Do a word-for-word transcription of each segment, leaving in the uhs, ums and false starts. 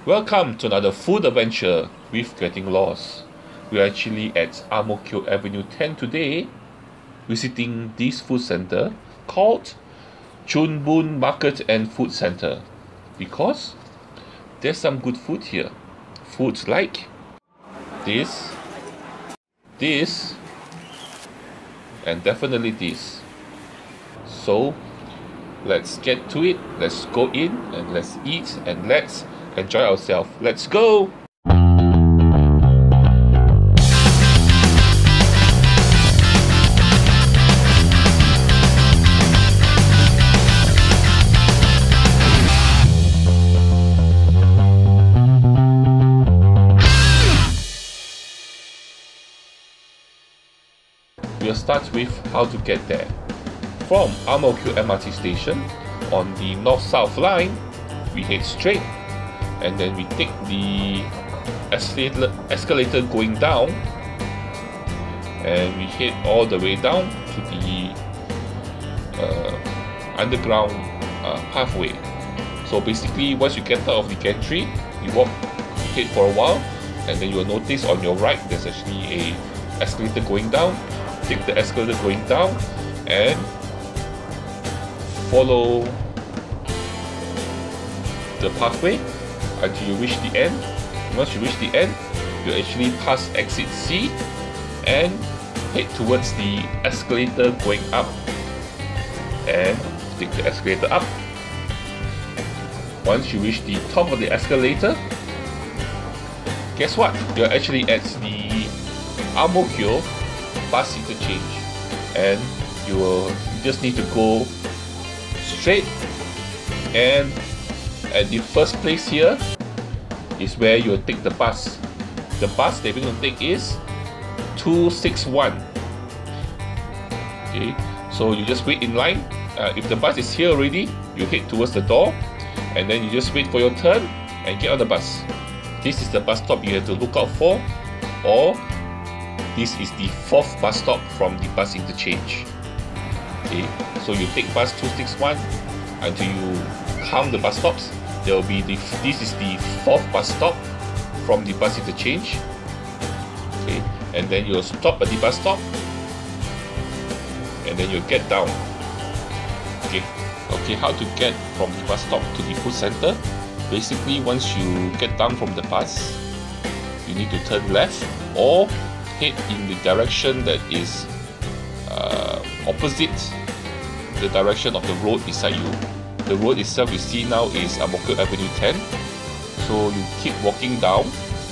Welcome to another food adventure with Getting Lost. We are actually at Ang Mo Kio Avenue ten today, visiting this food center called Chun Boon Market and Food Center, because there's some good food here. Foods like this, this, and definitely this. So let's get to it. Let's go in and let's eat and let's enjoy ourselves. Let's go! We'll start with how to get there. From Ang Mo Kio M R T station on the north-south line, we head straight, and then we take the escalator, escalator going down, and we head all the way down to the uh, underground uh, pathway. So basically, once you get out of the gantry, you walk ahead for a while, and then you'll notice on your right there's actually a escalator going down. Take the escalator going down and follow the pathway until you reach the end. Once you reach the end, you actually pass exit C and head towards the escalator going up, and take the escalator up. Once you reach the top of the escalator, guess what? You're actually at the Ang Mo Kio bus interchange, and you will just need to go straight, and at the first place here is where you will take the bus. The bus that we're going to take is two six one. Okay, so you just wait in line. Uh, if the bus is here already, you head towards the door, and then you just wait for your turn and get on the bus. This is the bus stop you have to look out for, or this is the fourth bus stop from the bus interchange. Okay, so you take bus two six one until you count the bus stops. There will be the this is the fourth bus stop from the bus interchange. Okay, and then you'll stop at the bus stop, and then you'll get down. Okay, okay, how to get from the bus stop to the food center? Basically, once you get down from the bus, you need to turn left or head in the direction that is uh, opposite the direction of the road beside you. The road itself you see now is Ang Mo Kio Avenue ten. So you keep walking down,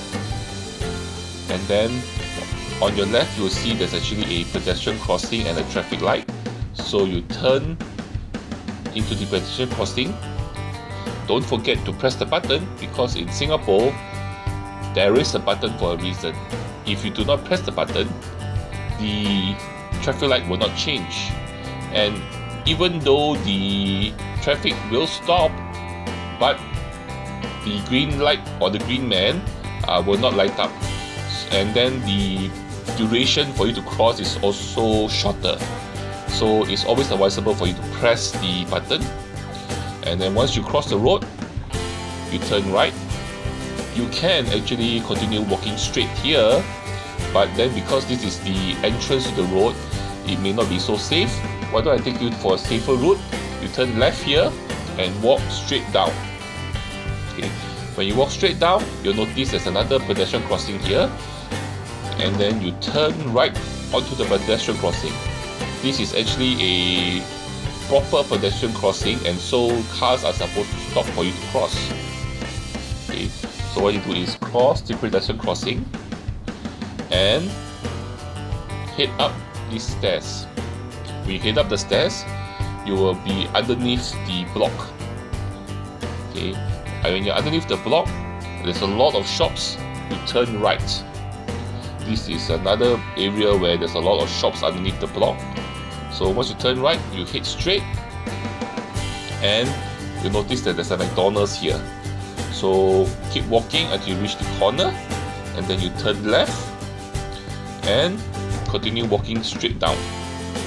and then on your left you'll see there's actually a pedestrian crossing and a traffic light. So you turn into the pedestrian crossing. Don't forget to press the button, because in Singapore there is a button for a reason. If you do not press the button, the traffic light will not change, and even though the traffic will stop, but the green light or the green man uh, will not light up, and then the duration for you to cross is also shorter. So it's always advisable for you to press the button, and then once you cross the road, you turn right. You can actually continue walking straight here, but then because this is the entrance to the road, it may not be so safe. Why don't I take you for a safer route? You turn left here and walk straight down. Okay. When you walk straight down, you'll notice there's another pedestrian crossing here, and then you turn right onto the pedestrian crossing. This is actually a proper pedestrian crossing, and so cars are supposed to stop for you to cross. Okay. So what you do is cross the pedestrian crossing and head up these stairs. When you head up the stairs, you will be underneath the block. Okay, and when you're underneath the block, there's a lot of shops. You turn right. This is another area where there's a lot of shops underneath the block. So once you turn right, you head straight, and you notice that there's a McDonald's here. So keep walking until you reach the corner, and then you turn left and continue walking straight down.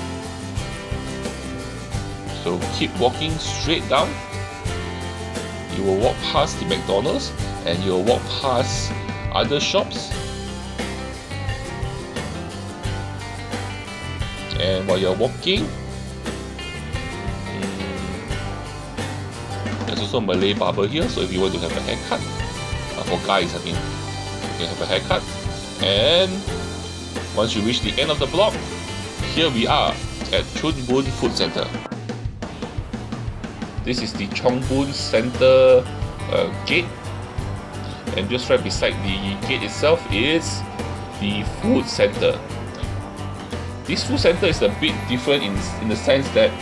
So keep walking straight down. you will walk past the McDonald's and you will walk past other shops, and while you're walking, there's also a Malay barber here, so if you want to have a haircut, uh, for guys I mean, you can have a haircut. And once you reach the end of the block, here we are at Chun Boon Food Centre. This is the Chong Boon Centre uh, gate, and just right beside the gate itself is the food centre. This food centre is a bit different in, in the sense that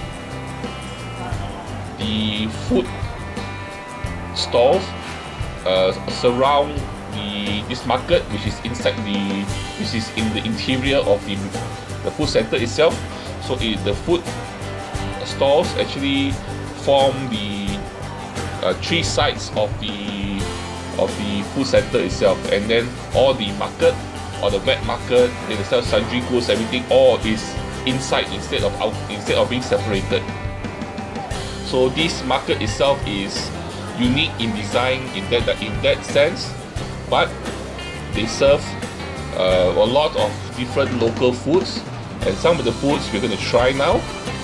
the food stalls uh, surround the this market, which is inside the which is in the interior of the the food centre itself. So it, the food stalls actually form the uh, three sides of the of the food centre itself, and then all the market or the wet market, they sell sundry goods, everything all is inside instead of out instead of being separated. So this market itself is unique in design in that in that sense, but they serve uh, a lot of different local foods, and some of the foods we're going to try now.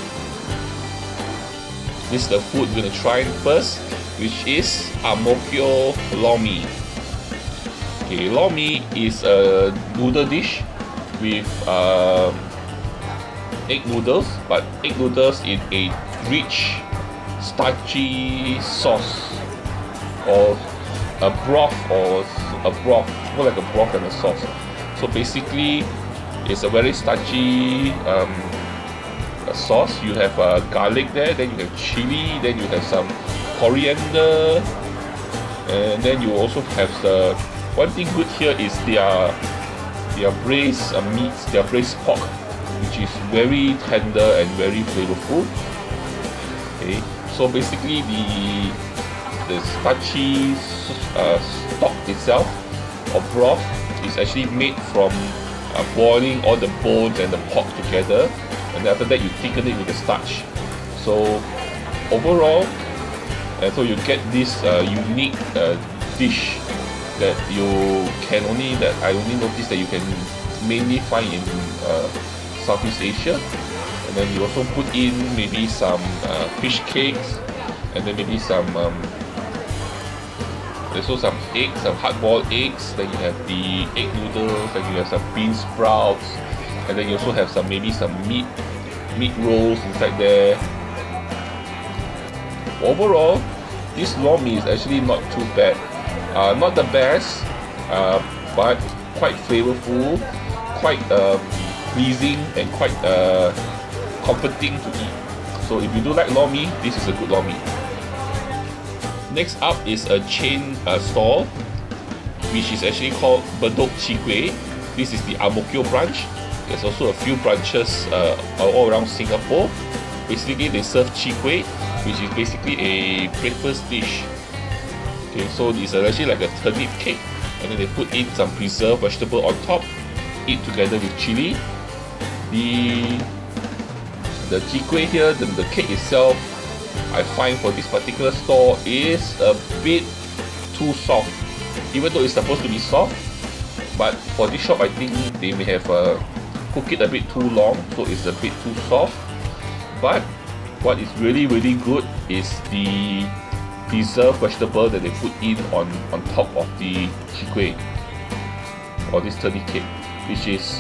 This is the food we're going to try first, which is Ang Mo Kio Lor Mee. Okay, lor mee is a noodle dish with uh, egg noodles, but egg noodles in a rich, starchy sauce, or a broth, or a broth, more like a broth than a sauce. So basically, it's a very starchy um, a sauce. You have uh, garlic there, then you have chili, then you have some coriander, and then you also have the one thing good here is their their braised uh, meats, their braised pork, which is very tender and very flavorful. Okay, so basically the the starchy uh, stock itself or broth is actually made from uh, boiling all the bones and the pork together, and after that you thicken it with the starch. So overall, and so you get this uh, unique uh, dish that you can only that I only notice that you can mainly find in uh, Southeast Asia. And then you also put in maybe some uh, fish cakes, and then maybe some um, there's also some eggs, some hard-boiled eggs. Then you have the egg noodles, then you have some bean sprouts, and then you also have some maybe some meat meat rolls inside there. Overall, this lor mee is actually not too bad. Uh, not the best, uh, but quite flavorful, quite uh, pleasing, and quite uh, comforting to eat. So if you do like lor mee, this is a good lor mee. Next up is a chain uh, stall, which is actually called Bedok Chi Kueh. This is the Ang Mo Kio branch. There's also a few branches uh, all around Singapore. Basically, they serve Chi Kueh, which is basically a breakfast dish. Okay, so it's actually like a turnip cake, and then they put in some preserved vegetable on top, eat together with chili. The the chi kueh here, the, the cake itself, I find for this particular store is a bit too soft. Even though it's supposed to be soft, but for this shop I think they may have uh, cooked it a bit too long, so it's a bit too soft. But what is really really good is the preserved vegetable that they put in on on top of the chi kueh or this turnip cake, which is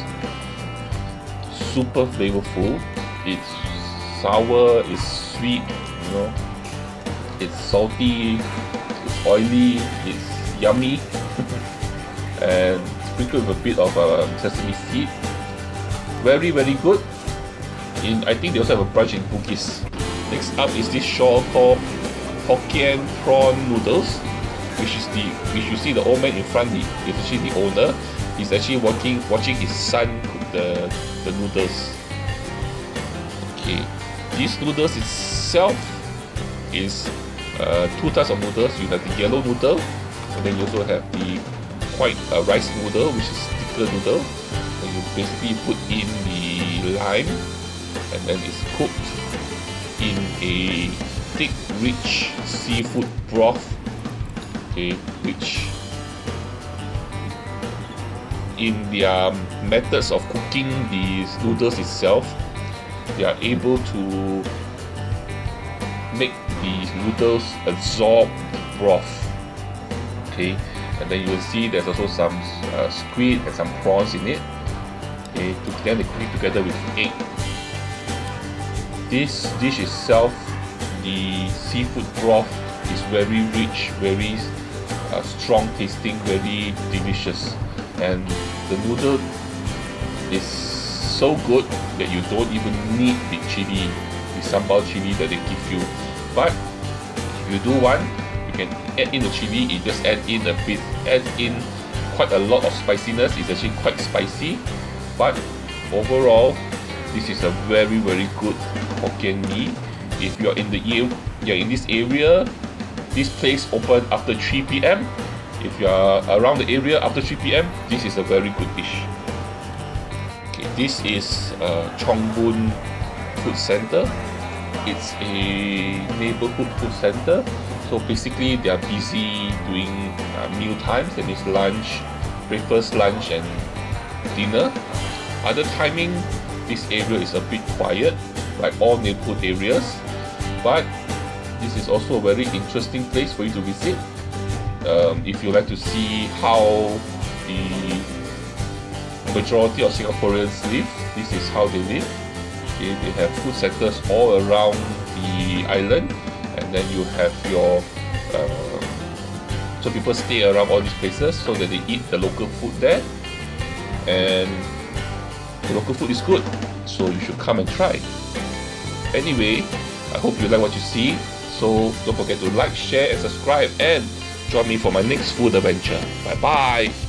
super flavorful. It's sour, it's sweet, you know, it's salty, it's oily, it's yummy, and sprinkled with a bit of uh, sesame seed. Very very good. In I think they also have a branch in Bugis. Next up is this stall called Hokkien prawn noodles, which is the which you see the old man in front. He is actually the owner. He's actually working watching his son cook the the noodles. Okay, these noodles itself is uh, two types of noodles. You have the yellow noodle, and then you also have the white uh, rice noodle, which is thicker noodle. And you basically put in the lime, and then it's cooked in a thick, rich seafood broth, okay, which in their methods of cooking these noodles itself, they are able to make these noodles absorb the broth. Okay, and then you will see there's also some uh, squid and some prawns in it. Okay, to then they cook it together with egg. This dish itself, the seafood broth, is very rich, very uh, strong tasting, very delicious, and the noodle is so good that you don't even need the chili, the sambal chili that they give you. But if you do want, you can add in the chili. You just add in a bit, add in quite a lot of spiciness. It's actually quite spicy, but overall, this is a very very good Hokkien Mee. If you're in the you're in this area, this place open after three P M If you are around the area after three P M, this is a very good dish. Okay, this is uh, Chong Boon Food Center. It's a neighborhood food center. So basically, they are busy doing uh, meal times. That means lunch, breakfast, lunch, and dinner. Other timing, this area is a bit quiet, like all neighborhood areas. But this is also a very interesting place for you to visit. Um, if you like to see how the majority of Singaporeans live, this is how they live. Okay, they have food centers all around the island, and then you have your uh, so people stay around all these places so that they eat the local food there, and the local food is good, so you should come and try. Anyway, I hope you like what you see, so don't forget to like, share and subscribe, and join me for my next food adventure. Bye bye!